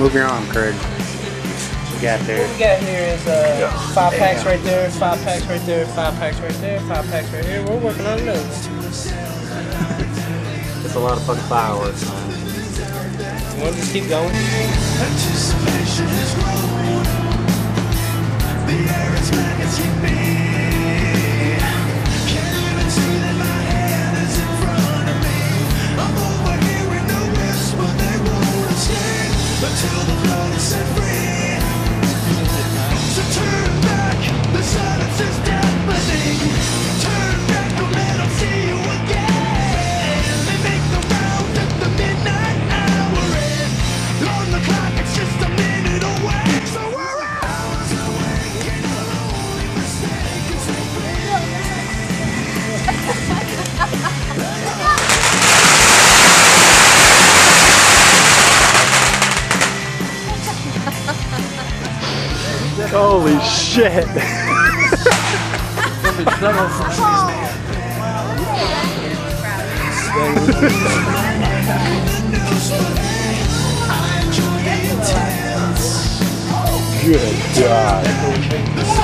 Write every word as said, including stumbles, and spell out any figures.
Move your arm, Craig. What we got there? What we got here is uh, yeah. five packs right there, five packs right there, five packs right there, five packs right here. We're working on another one. It's a lot of fucking fireworks, man. You want to just keep going? Anticipation is growing. The air is magnetic me. Can't even see that my hand is in front of me. I'm overhearing the whisper they won't escape until the blood is set free. So turn back, the silence is deafening. Turn back, don't let them see you again. They make the round at the midnight hour and on the clock it's just a minute away. So we're hours awake and the only mistake is to Holy shit! Good God.